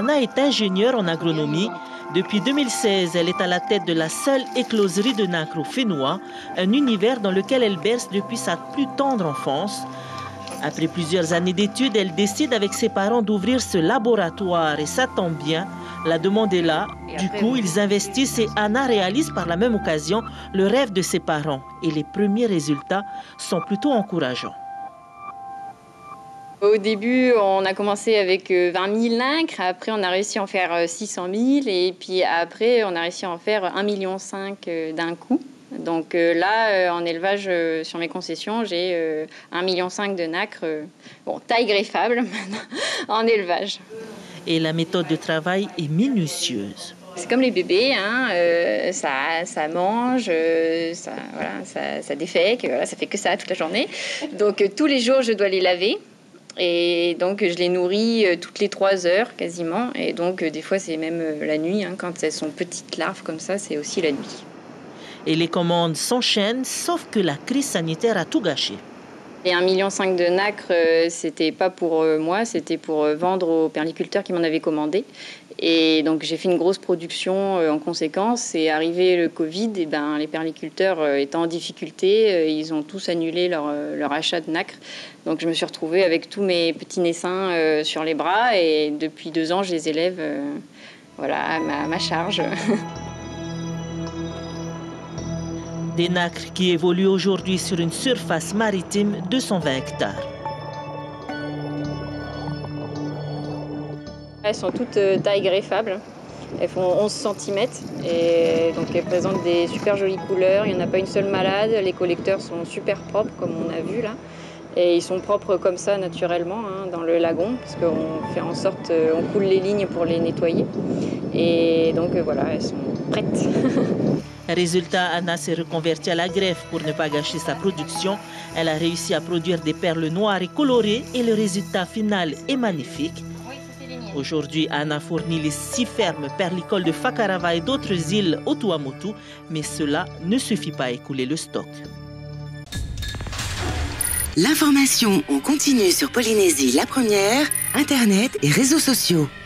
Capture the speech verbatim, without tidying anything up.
Anna est ingénieure en agronomie. Depuis deux mille seize, elle est à la tête de la seule écloserie de nacre au Fénois, un univers dans lequel elle berce depuis sa plus tendre enfance. Après plusieurs années d'études, elle décide avec ses parents d'ouvrir ce laboratoire et ça tombe bien, la demande est là. Du coup, ils investissent et Anna réalise par la même occasion le rêve de ses parents. Et les premiers résultats sont plutôt encourageants. Au début, on a commencé avec vingt mille nacres, après on a réussi à en faire six cent mille et puis après on a réussi à en faire un virgule cinq million d'un coup. Donc là, en élevage sur mes concessions, j'ai un virgule cinq million de nacres, bon, taille greffable en élevage. Et la méthode de travail est minutieuse. C'est comme les bébés, hein, euh, ça, ça mange, euh, ça, voilà, ça, ça défèque, voilà, ça fait que ça toute la journée. Donc euh, tous les jours, je dois les laver. Et donc, je les nourris euh, toutes les trois heures quasiment. Et donc, euh, des fois, c'est même euh, la nuit. Hein, quand elles sont petites larves comme ça, c'est aussi la nuit. Et les commandes s'enchaînent, sauf que la crise sanitaire a tout gâché. Et un virgule cinq million de nacre, euh, c'était pas pour euh, moi, c'était pour euh, vendre aux perliculteurs qui m'en avaient commandé. Et donc, j'ai fait une grosse production euh, en conséquence. Et arrivé le Covid, et ben, les perliculteurs euh, étant en difficulté, euh, ils ont tous annulé leur, euh, leur achat de nacre. Donc, je me suis retrouvée avec tous mes petits naissins euh, sur les bras. Et depuis deux ans, je les élève euh, voilà, à ma, ma charge. Des nacres qui évoluent aujourd'hui sur une surface maritime de cent vingt hectares. Elles sont toutes euh, taille greffable. Elles font onze centimètres et donc elles présentent des super jolies couleurs. Il n'y en a pas une seule malade. Les collecteurs sont super propres comme on a vu là. Et ils sont propres comme ça naturellement hein, dans le lagon parce qu'on fait en sorte, euh, on coule les lignes pour les nettoyer. Et donc euh, voilà, elles sont prêtes. Résultat, Anna s'est reconvertie à la greffe pour ne pas gâcher sa production. Elle a réussi à produire des perles noires et colorées et le résultat final est magnifique. Aujourd'hui, Anna fournit les six fermes perlicoles de Fakarava et d'autres îles au Tuamotu, mais cela ne suffit pas à écouler le stock. L'information en continu sur Polynésie la première, Internet et réseaux sociaux.